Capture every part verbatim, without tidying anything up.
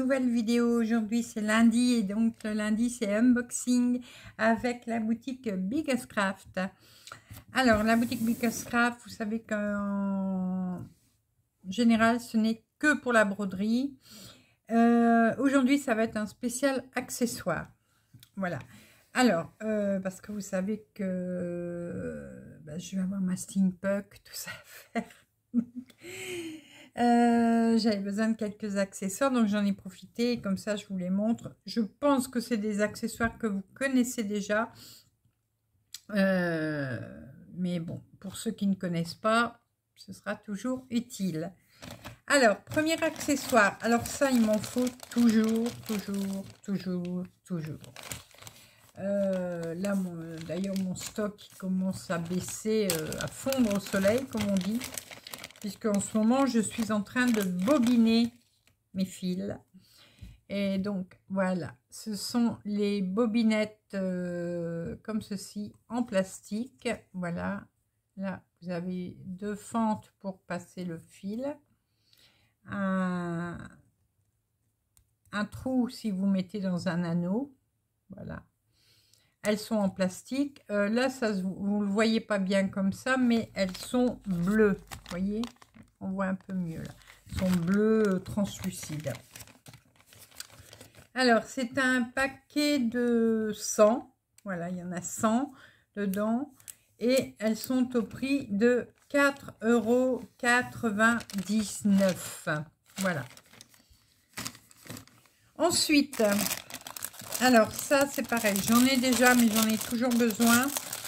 nouvelle vidéo. Aujourd'hui c'est lundi et donc le lundi c'est unboxing avec la boutique Biggest Craft. Alors la boutique Biggest Craft, vous savez qu'en général ce n'est que pour la broderie. Euh, aujourd'hui ça va être un spécial accessoire. Voilà. Alors, euh, parce que vous savez que bah, je vais avoir ma steampunk, tout ça à faire. Euh, j'avais besoin de quelques accessoires, donc j'en ai profité et comme ça je vous les montre. Je pense que c'est des accessoires que vous connaissez déjà, euh, mais bon, pour ceux qui ne connaissent pas, ce sera toujours utile. Alors, premier accessoire, alors ça il m'en faut toujours, toujours, toujours, toujours. Euh, là, d'ailleurs mon stock commence à baisser, euh, à fondre au soleil comme on dit, puisque en ce moment je suis en train de bobiner mes fils. Et donc voilà, ce sont les bobinettes euh, comme ceci en plastique. Voilà, là vous avez deux fentes pour passer le fil, un, un trou si vous mettez dans un anneau. Voilà, elles sont en plastique. Euh, là ça vous ne le voyez pas bien comme ça, mais elles sont bleues, vous voyez, on voit un peu mieux là. Elles sont bleues translucides. Alors, c'est un paquet de cent. Voilà, il y en a cent dedans. Et elles sont au prix de quatre euros quatre-vingt-dix-neuf. Voilà. Ensuite, alors ça, c'est pareil. J'en ai déjà, mais j'en ai toujours besoin.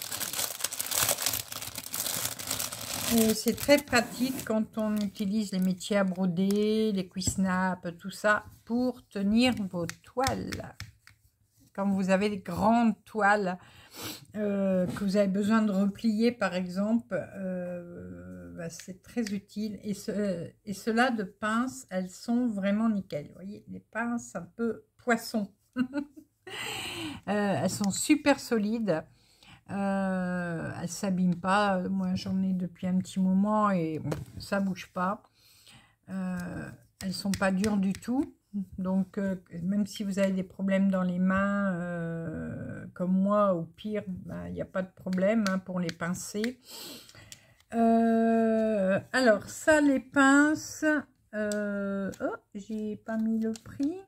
C'est très pratique quand on utilise les métiers à broder, les Cuisnap, tout ça, pour tenir vos toiles. Quand vous avez des grandes toiles euh, que vous avez besoin de replier, par exemple, euh, bah, c'est très utile. Et, ce, et cela de pinces, elles sont vraiment nickel. Vous voyez, les pinces un peu poisson. euh, elles sont super solides. Euh, elles s'abîment pas. Moi j'en ai depuis un petit moment et bon, ça bouge pas. Euh, elles sont pas dures du tout, donc euh, même si vous avez des problèmes dans les mains euh, comme moi, au pire il bah, n'y a pas de problème hein, pour les pincer. Euh, alors ça, les pinces, euh, oh, j'ai pas mis le prix.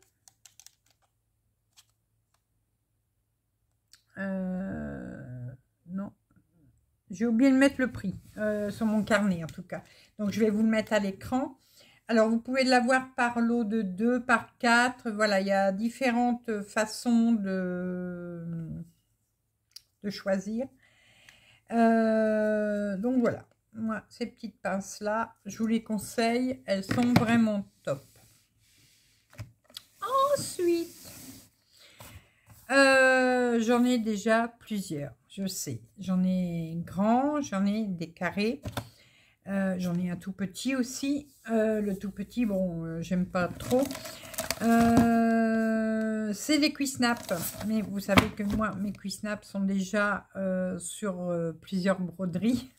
Euh, non, j'ai oublié de mettre le prix euh, sur mon carnet en tout cas, donc je vais vous le mettre à l'écran. Alors vous pouvez l'avoir par lot de deux, par quatre, voilà, il y a différentes façons de, de choisir. Euh, donc voilà, moi ces petites pinces là, je vous les conseille, elles sont vraiment top. Ensuite, Euh, j'en ai déjà plusieurs, je sais. J'en ai grand, j'en ai des carrés, euh, j'en ai un tout petit aussi. Euh, le tout petit, bon, euh, j'aime pas trop. Euh, c'est des Cuisnap, mais vous savez que moi, mes Cuisnap sont déjà euh, sur euh, plusieurs broderies.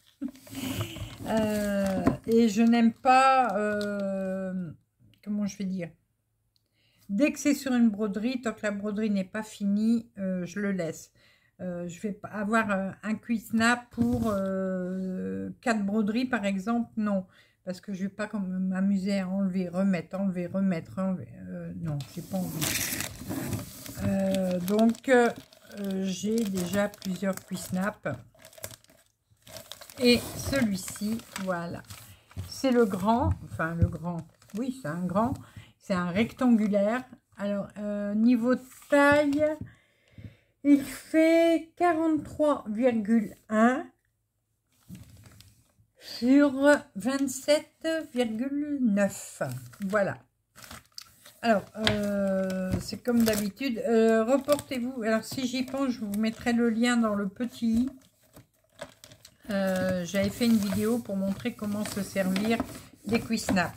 euh, et je n'aime pas, euh, comment je vais dire, dès que c'est sur une broderie, tant que la broderie n'est pas finie, euh, je le laisse. Euh, je vais avoir euh, un Cuisnap pour euh, quatre broderies par exemple, non. Parce que je ne vais pas m'amuser à enlever, remettre, enlever, remettre, enlever. Euh, non, j'ai pas envie. Euh, donc, euh, j'ai déjà plusieurs Cuisnap. Et celui-ci, voilà. C'est le grand, enfin le grand, oui c'est un grand. C'est un rectangulaire. Alors, euh, niveau taille, il fait quarante-trois virgule un sur vingt-sept virgule neuf. Voilà. Alors, euh, c'est comme d'habitude. Euh, reportez-vous. Alors, si j'y pense, je vous mettrai le lien dans le petit. Euh, J'avais fait une vidéo pour montrer comment se servir des Cuisnap.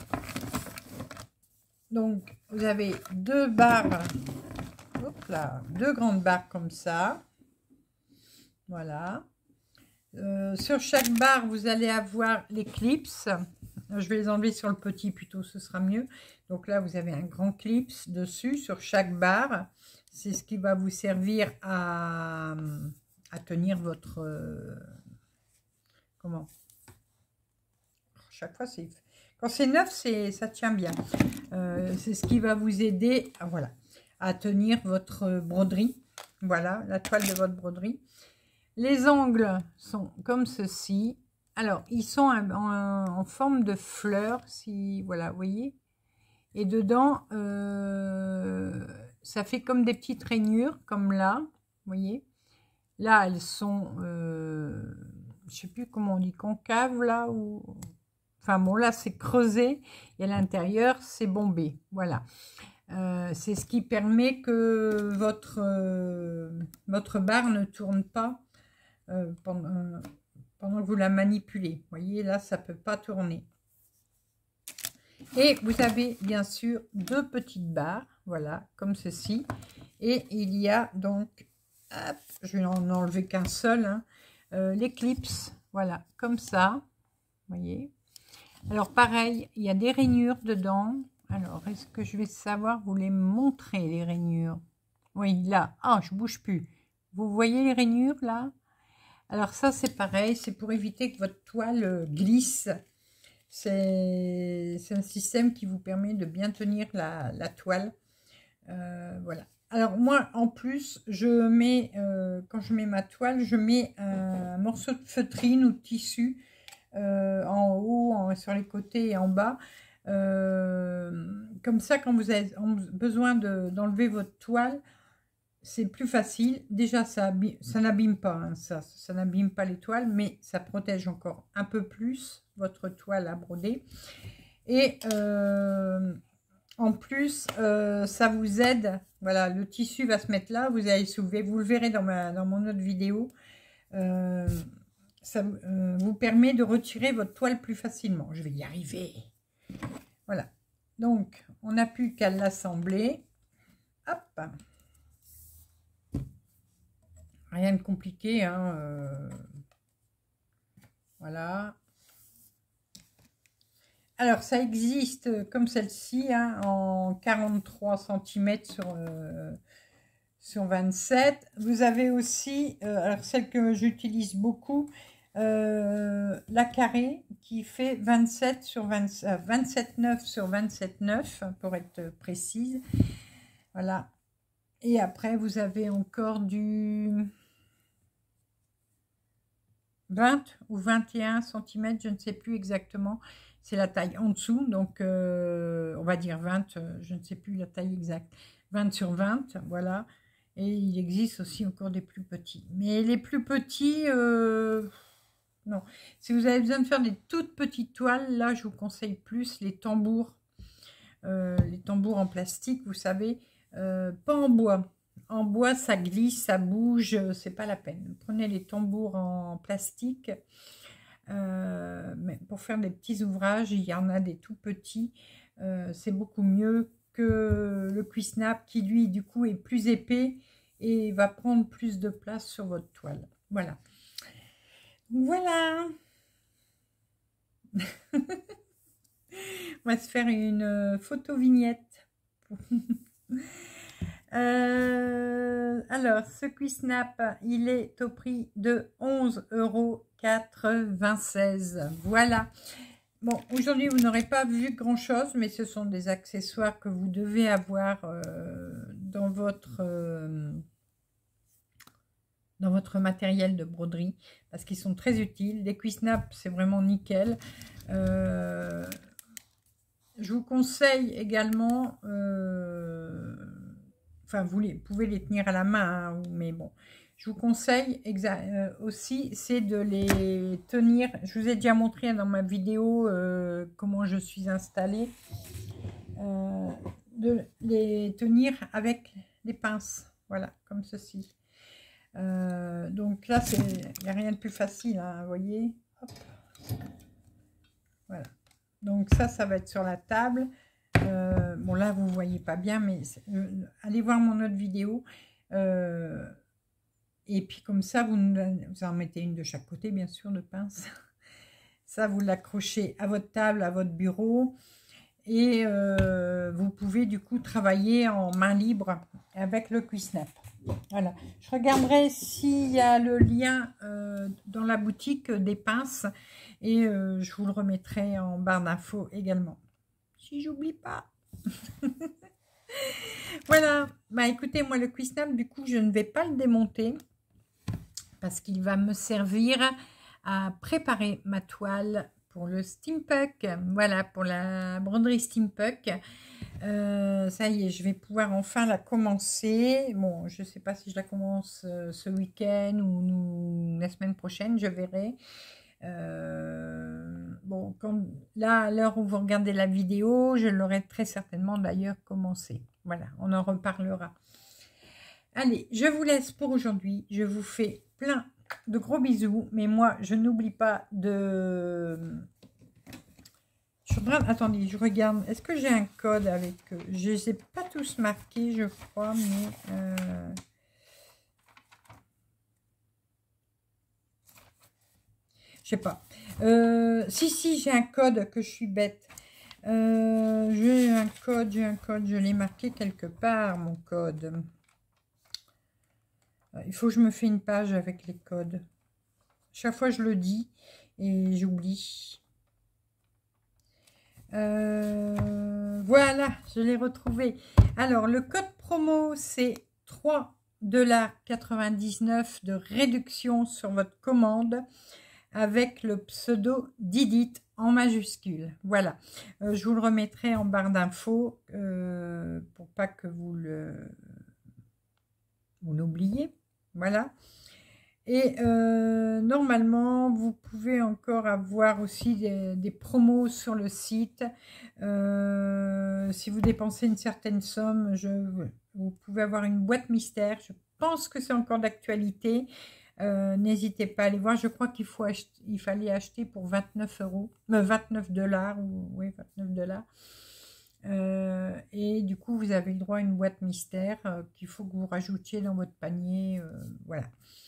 Donc, vous avez deux barres, hop là, deux grandes barres comme ça. Voilà. Euh, sur chaque barre, vous allez avoir les clips. Je vais les enlever sur le petit plutôt, ce sera mieux. Donc là, vous avez un grand clips dessus sur chaque barre. C'est ce qui va vous servir à, à tenir votre... Euh, comment chaque fois, c'est... Quand c'est neuf, c'est, ça tient bien. Euh, c'est ce qui va vous aider à, voilà, à tenir votre broderie. Voilà, la toile de votre broderie. Les angles sont comme ceci. Alors, ils sont en, en, en forme de fleurs, si voilà, vous voyez. Et dedans, euh, ça fait comme des petites rainures, comme là, vous voyez. Là, elles sont, euh, je sais plus comment on dit, concaves là ou... Enfin bon, là, c'est creusé et à l'intérieur, c'est bombé. Voilà. Euh, c'est ce qui permet que votre, euh, votre barre ne tourne pas euh, pendant, euh, pendant que vous la manipulez. Vous voyez, là, ça ne peut pas tourner. Et vous avez bien sûr deux petites barres, voilà, comme ceci. Et il y a donc, hop, je vais en enlever qu'un seul, hein, euh, les clips, voilà, comme ça. Vous voyez. Alors pareil, il y a des rainures dedans. Alors, est-ce que je vais savoir vous les montrer, les rainures? Oui, là. Ah, je bouge plus. Vous voyez les rainures, là? Alors ça, c'est pareil. C'est pour éviter que votre toile glisse. C'est un système qui vous permet de bien tenir la, la toile. Euh, voilà. Alors moi, en plus, je mets, euh, quand je mets ma toile, je mets un morceau de feutrine ou de tissu Euh, en haut, en, sur les côtés et en bas. Euh, comme ça, quand vous avez besoin d'enlever de, votre toile, c'est plus facile. Déjà, ça, ça n'abîme pas, hein, ça, ça n'abîme pas les toiles, mais ça protège encore un peu plus votre toile à broder. Et euh, en plus, euh, ça vous aide. Voilà, le tissu va se mettre là, vous allez soulever, vous le verrez dans, ma, dans mon autre vidéo. Euh, ça euh, vous permet de retirer votre toile plus facilement. Je vais y arriver. Voilà. Donc, on n'a plus qu'à l'assembler. Hop. Rien de compliqué. Hein, euh... Voilà. Alors, ça existe comme celle-ci, hein, en quarante-trois centimètres sur, euh, sur vingt-sept. Vous avez aussi, euh, alors celle que j'utilise beaucoup, Euh, la carrée qui fait vingt-sept sur vingt, euh, vingt-sept neuf sur vingt-sept neuf pour être précise. Voilà. Et après vous avez encore du vingt ou vingt et un centimètres, je ne sais plus exactement. C'est la taille en dessous, donc euh, on va dire vingt, euh, je ne sais plus la taille exacte. vingt sur vingt, voilà. Et il existe aussi encore des plus petits. Mais les plus petits... Euh, non, si vous avez besoin de faire des toutes petites toiles, là je vous conseille plus les tambours, euh, les tambours en plastique, vous savez, euh, pas en bois. En bois, ça glisse, ça bouge, c'est pas la peine. Prenez les tambours en plastique. Euh, mais pour faire des petits ouvrages, il y en a des tout petits. Euh, c'est beaucoup mieux que le Cuisnap qui, lui, du coup, est plus épais et va prendre plus de place sur votre toile. Voilà. Voilà. On va se faire une photo vignette. euh, alors, ce Cuisnap, il est au prix de onze euros quatre-vingt-seize. Voilà. Bon, aujourd'hui, vous n'aurez pas vu grand-chose, mais ce sont des accessoires que vous devez avoir euh, dans votre... Euh, dans votre matériel de broderie parce qu'ils sont très utiles. Les Cuisnap, c'est vraiment nickel. Euh, je vous conseille également, euh, enfin vous les, pouvez les tenir à la main, hein, mais bon, je vous conseille euh, aussi, c'est de les tenir. Je vous ai déjà montré dans ma vidéo euh, comment je suis installée, euh, de les tenir avec des pinces, voilà, comme ceci. Euh, donc là, il n'y a rien de plus facile, hein, vous voyez. Hop. Voilà. Donc ça, ça va être sur la table. Euh, bon, là, vous ne voyez pas bien, mais euh, allez voir mon autre vidéo. Euh, Et puis comme ça, vous, vous en mettez une de chaque côté, bien sûr, de pince. Ça, vous l'accrochez à votre table, à votre bureau. Et euh, vous pouvez du coup travailler en main libre avec le Cuisnap. Voilà. Je regarderai s'il y a le lien euh, dans la boutique des pinces. Et euh, je vous le remettrai en barre d'infos également. Si j'oublie pas. Voilà. Bah écoutez, moi le Cuisnap, du coup, je ne vais pas le démonter. Parce qu'il va me servir à préparer ma toile pour le steampunk. Voilà, pour la broderie steampunk. Euh, ça y est, je vais pouvoir enfin la commencer. Bon, je ne sais pas si je la commence euh, ce week-end ou nous, la semaine prochaine, je verrai. Euh, bon, quand, là, à l'heure où vous regardez la vidéo, je l'aurai très certainement d'ailleurs commencé. Voilà, on en reparlera. Allez, je vous laisse pour aujourd'hui. Je vous fais plein de gros bisous. Mais moi, je n'oublie pas de... Je voudrais... Attendez, je regarde. Est-ce que j'ai un code avec eux? Je ne les ai pas tous marqués, je crois, mais... Euh... Je sais pas. Euh... Si, si, j'ai un code que je suis bête. Euh... J'ai un code, j'ai un code. Je l'ai marqué quelque part, mon code. Il faut que je me fasse une page avec les codes. Chaque fois, je le dis et j'oublie. Euh, voilà, je l'ai retrouvé. Alors, le code promo, c'est trois dollars quatre-vingt-dix-neuf de réduction sur votre commande avec le pseudo Didit en majuscule. Voilà, euh, je vous le remettrai en barre d'infos euh, pour pas que vous le vous l'oubliez. Voilà. Et euh, normalement, vous pouvez encore avoir aussi des, des promos sur le site. Euh, si vous dépensez une certaine somme, je, vous pouvez avoir une boîte mystère. Je pense que c'est encore d'actualité. Euh, N'hésitez pas à aller voir. Je crois qu'il faut acheter, il fallait acheter pour vingt-neuf euros, euh, vingt-neuf dollars, ou oui, vingt-neuf dollars. Euh, et du coup, vous avez le droit à une boîte mystère euh, qu'il faut que vous rajoutiez dans votre panier. Euh, voilà.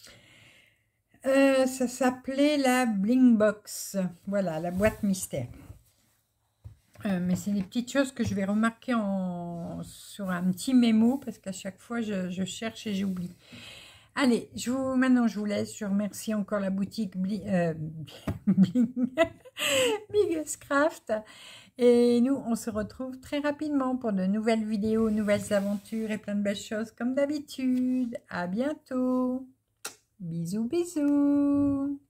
Euh, ça s'appelait la Bling Box. Voilà, la boîte mystère. Euh, mais c'est des petites choses que je vais remarquer en, sur un petit mémo parce qu'à chaque fois, je, je cherche et j'oublie. Allez, je vous, maintenant, je vous laisse. Je remercie encore la boutique Bling, euh, Bling, Biggest Craft. Et nous, on se retrouve très rapidement pour de nouvelles vidéos, nouvelles aventures et plein de belles choses comme d'habitude. À bientôt. Bisous, bisous.